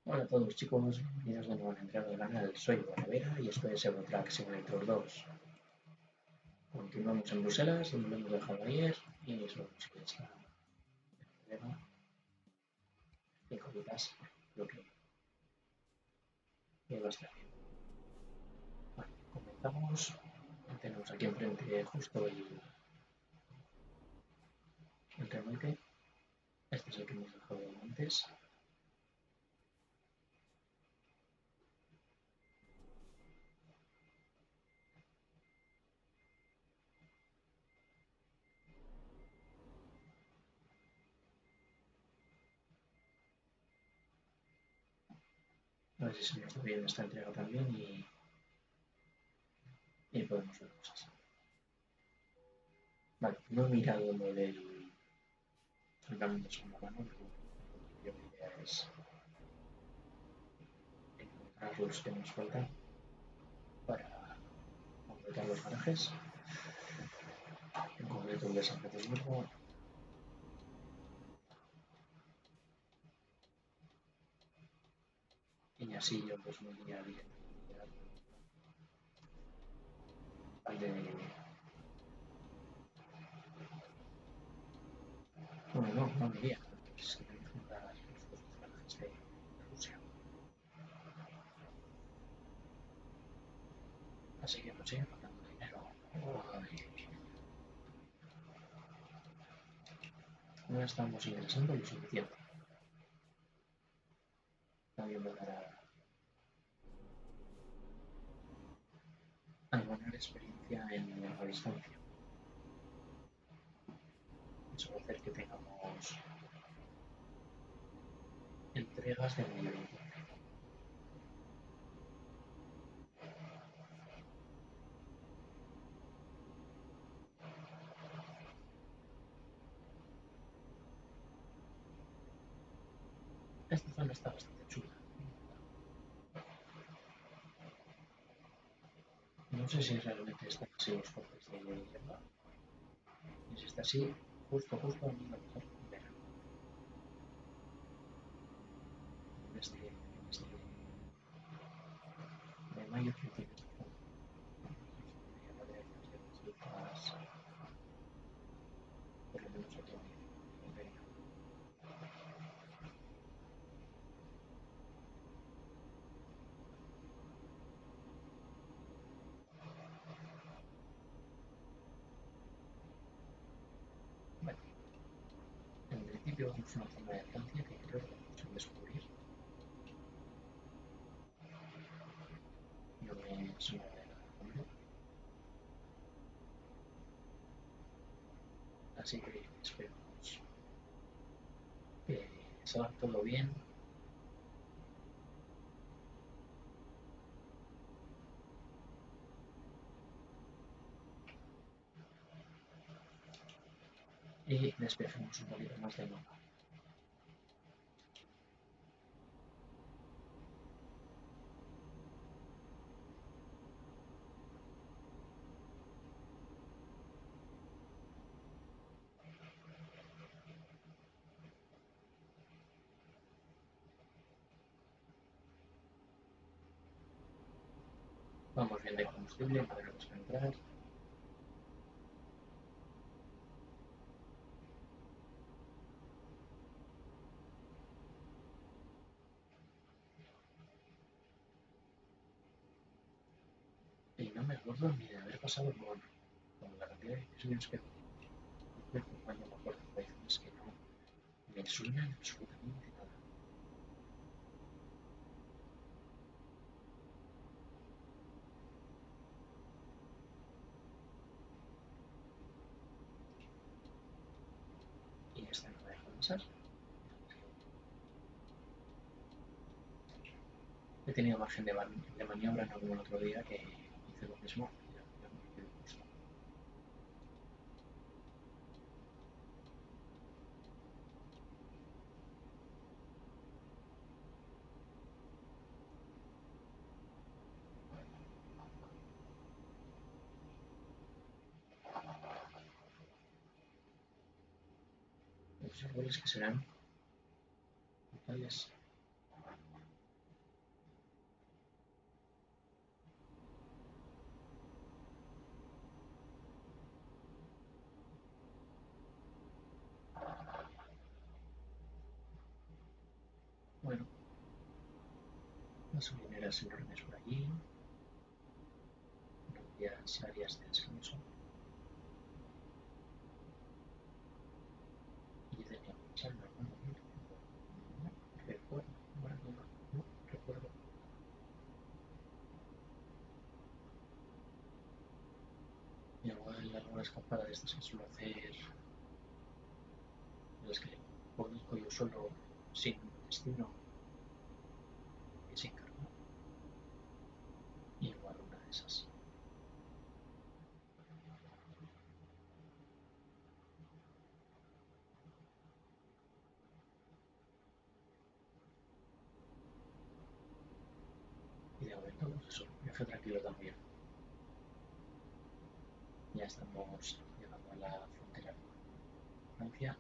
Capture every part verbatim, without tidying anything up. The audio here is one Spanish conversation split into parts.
Hola a todos chicos, bienvenidos de nuevo a la entrada del canal. Soy Bonavera y esto es Eurotrack Simulator dos. Continuamos en Bruselas, donde lo hemos dejado ayer, y eso es que está el problema. Cinco vidas, lo que, que va a estar bien. Bueno, comenzamos. Tenemos aquí enfrente justo el, el remolque. Este es el que hemos dejado antes. A ver si se nos da bien esta entrega también y, y podemos ver cosas. Vale, no he mirado lo del tratamiento con la mano, pero en principio la idea es encontrar los que nos faltan para completar los garajes, en concreto el de San Petersburgo. Y así yo pues me iría directamente al de... Bueno, no, no me iría, es que tenemos que comprar los dos garajes de, de Rusia. Así que nos sigue faltando dinero. No estamos ingresando lo suficiente. También me dará a ganar experiencia en larga distancia. Eso va a hacer que tengamos entregas de mayor importancia. Esta zona está bastante chula. No sé si realmente están así los cortes de hierba. Y si está así, justo, justo a mí lo mejor verano. En este, en este de mayo, principios de junio. Debería de haber las hierbas altas, por lo menos aquí en Iberia. Bueno, en principio vamos a una zona de Francia que creo que vamos a descubrir. No me suena de nada nombre. Así que esperamos que salga todo bien. Y despejemos un poquito más de mapa. Vamos bien de combustible, no tenemos que entrar. Y no me acuerdo ni de haber pasado por, por la cantidad de episodios que no me acuerdo, hay zonas que no me suenan absolutamente nada. Y esta no me deja pasar. He tenido margen de, de maniobra, no como el otro día que hice lo mismo. Ya, ya me quedé justo. Los árboles que serán totales. gasolineras enormes por allí, varias áreas de descanso. Y yo tenía que pensar en algún momento, no recuerdo, ahora mismo, no recuerdo. Igual alguna escapada de estas que suelo hacer, en las que conozco yo solo, sin destino y sin cargo. Igual una de esas. Y de momento, pues eso, viaje tranquilo también. Ya estamos llegando a la frontera con Francia.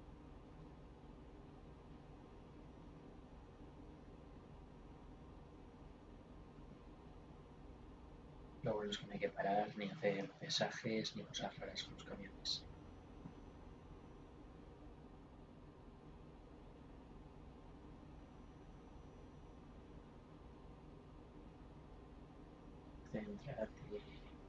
Lo bueno es que no hay que parar, ni hacer pesajes, ni cosas raras con los camiones. Céntrate.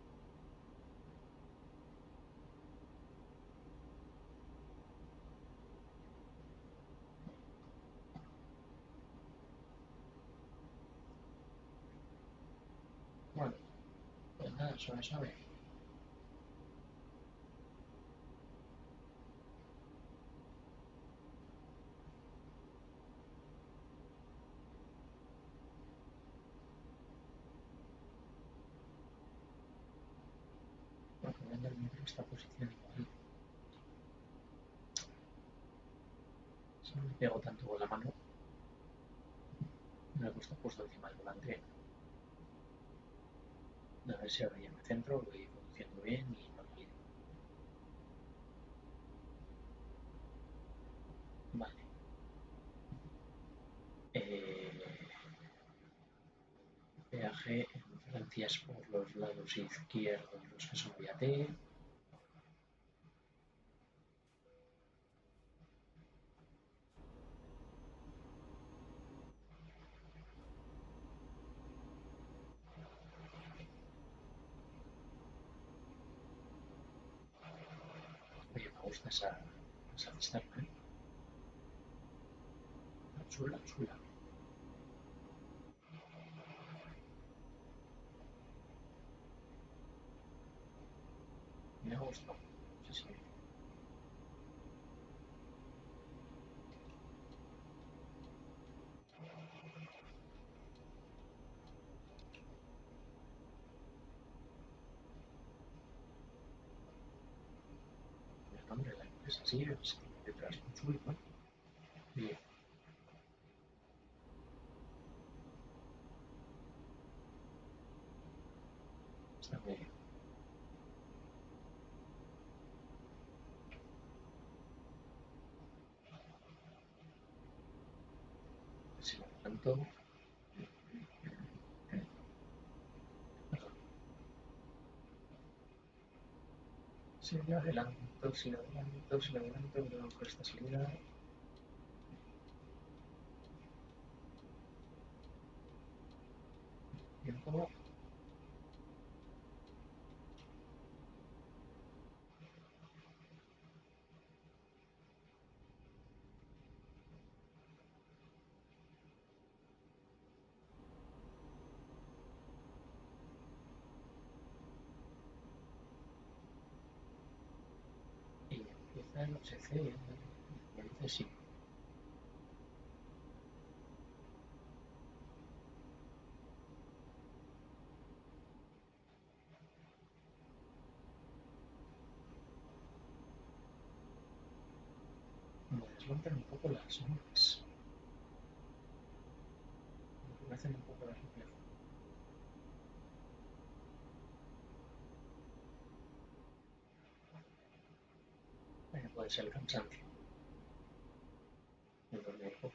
Bueno, pues nada, suave, suave. Bueno, viendo el metro esta posición igual. Si no me pego tanto con la mano, me gusta puesto encima del volante. A ver si ahora ya me centro, voy conduciendo bien y no me lío. Vale. Eh, peaje en Francia es por los lados izquierdos, los que son vía T. Oye, me gusta esa, esa cisterna, ¿eh? Chula, chula. Me ha gustado. Sí, sí. El nombre de la empresa, sí, es detrás un chulo, ¿no? Bien, está muy bien. Si me adelanto, perdón. Si me adelanto, si me adelanto, si me adelanto, me por esta salida. Tiempo. Y empieza el anochecer. Me dice sí. Me desmontan un poco las nubes. Me hacen un poco de reflejo. Eh, puede ser el cansancio. El dormir poco.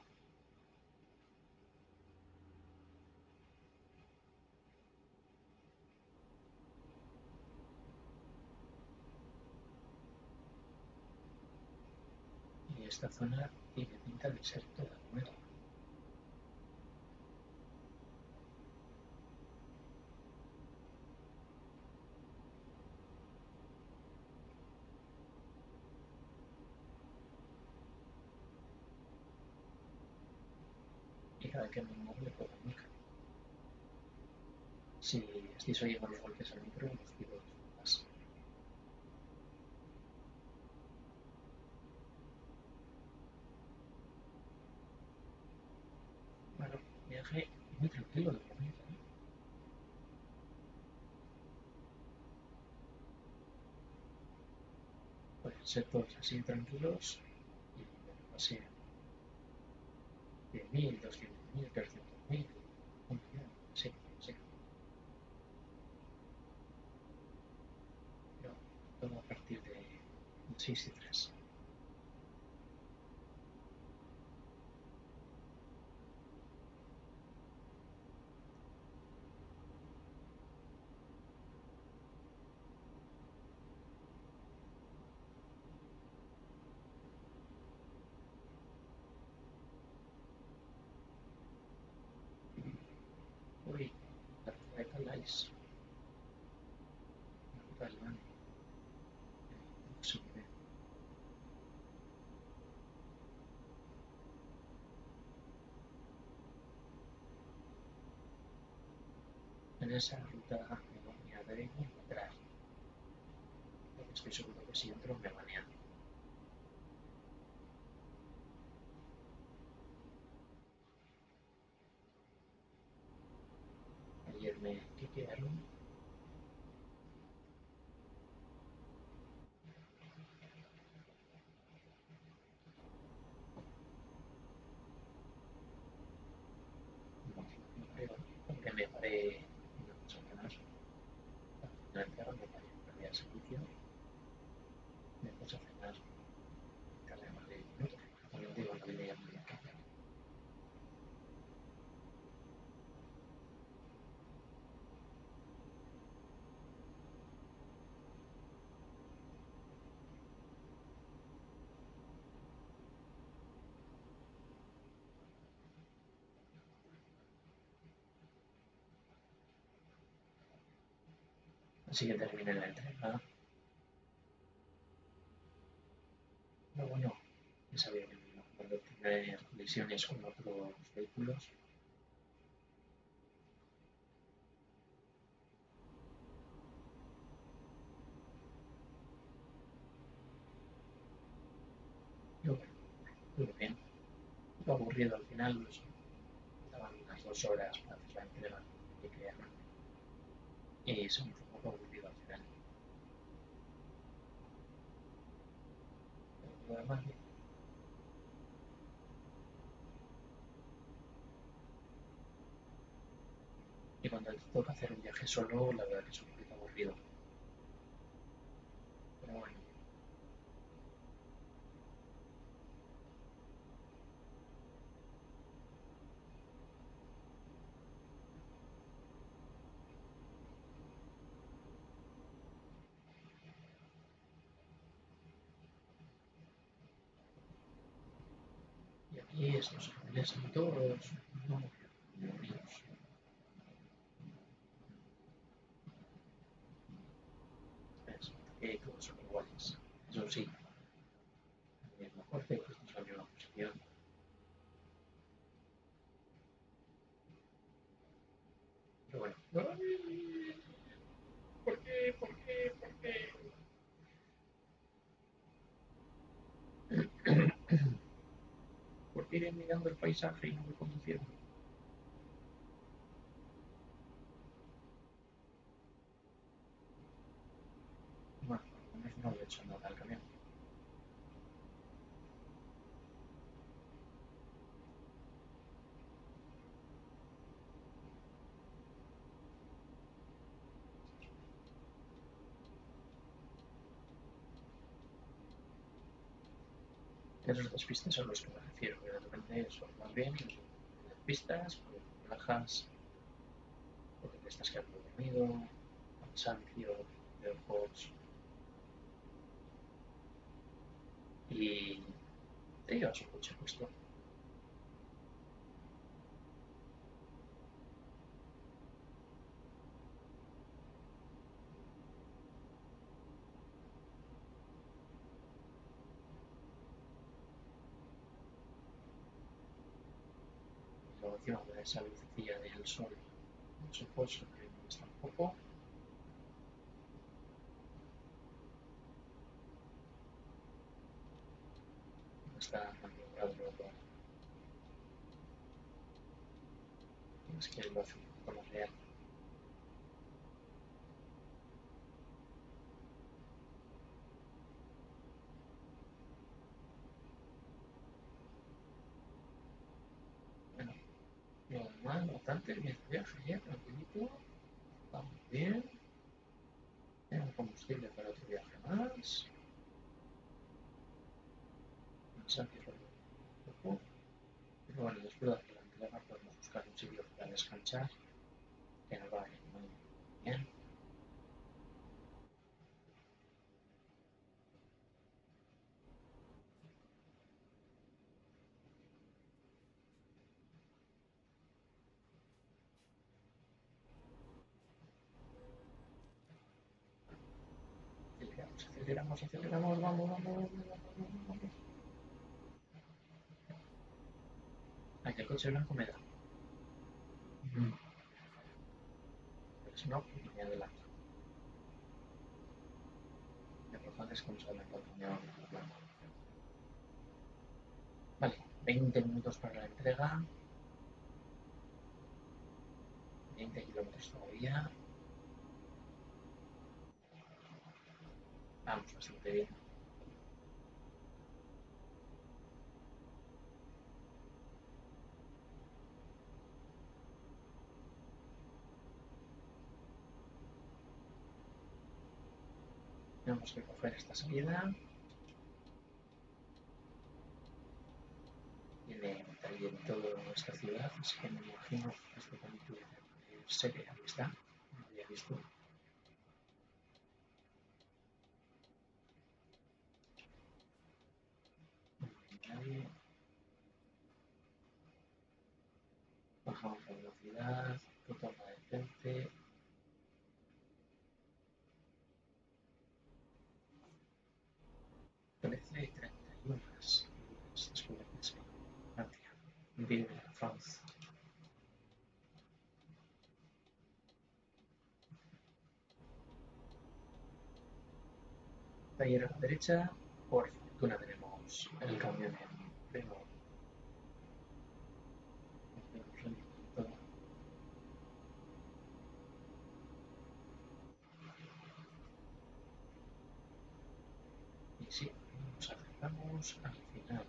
Y esta zona tiene pinta de ser toda nueva. cada que me inmóvil por la nuca. Si estáis oyendo los golpes al micro, os pido disculpas. Bueno, viaje muy tranquilo de momento, ¿eh? Pueden ser todos así tranquilos y bueno, pasé cien mil, doscientos mil, trescientos mil, un millón, sí, sí. Pero todo a partir de seis cifras. Uy, la ruta de Calais, la ruta del Mani, no se me ve. En esa ruta me haré encontrar, porque estoy seguro que si entro me banean. Ayer me quiquearon. No, no creo, porque me paré unas semanas. Al final me paré, perdí el servicio, me puse a cenar y tardé más de diez minutos. También digo, la vida ya me dio. Así que terminé la entrega. Lo bueno es saber que cuando tener colisiones con otros vehículos, yo, muy bien. Un poco aburrido al final, pues, daban unas dos horas para hacer la entrega que crearon y se me hizo un poco aburrido al final. Pero lo demás, bien. Y cuando te toca hacer un viaje solo, la verdad que es un poquito aburrido. Pero bueno, y aquí estos árboles son todos no, muy unidos. ¿Ves? Que todos son iguales. Eso sí, es mejor que estos en la misma posición. Pero bueno, ¿por qué? ¿Por qué? ¿Por qué? ¿Por qué iré mirando el paisaje y no voy conduciendo? Bueno, por lo menos no le he hecho nada al camión. Esos despistes son los que me refiero, que de repente eso, vas bien y te despistas, porque te relajas, porque te estás quedando dormido, cansancio de ojos y te llevas un coche puesto. por encima de esa lucecilla del sol. Los ojos se pueden molestar un poco. No está maniobrado todo. Es que lo hace un poco más real. Bueno, lo demás, bastante bien. Viaje ya, tranquilito. Vamos bien. Tengo combustible para otro viaje más. Mensaje por un poco. Pero bueno, después de hacer la entrega podemos buscar un sitio para descansar. Que nos va a ir muy bien. Aceleramos, aceleramos, aceleramos. Vamos, vamos, vamos, vamos, vamos. Ay, el coche blanco me da. Mm. Pero si no, me adelanto. Lo importante es que nos adelanta el camión blanco. Vale, veinte minutos para la entrega. veinte kilómetros todavía. Vamos bastante bien. Tenemos que coger esta salida. Tiene también toda esta ciudad, así que me imagino que este capítulo de serie, ahí está. No lo había visto. Nadie. Bajamos la velocidad, toma de frente. trece treinta y uno horas. Después de Francia. Vive en France. Taller a la derecha. Por fortuna tenemos el camión en pleno. Y sí, nos acercamos al final.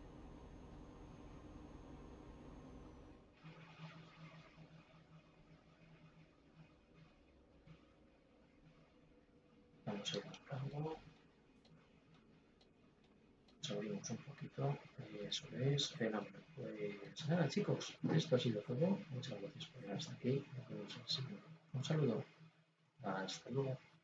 Vamos a ir buscando. Nos abrimos un poquito. Eso es. Fenómeno. Pues nada, chicos, esto ha sido todo. Muchas gracias por llegar hasta aquí. Nos vemos en el siguiente. Un saludo. Hasta luego.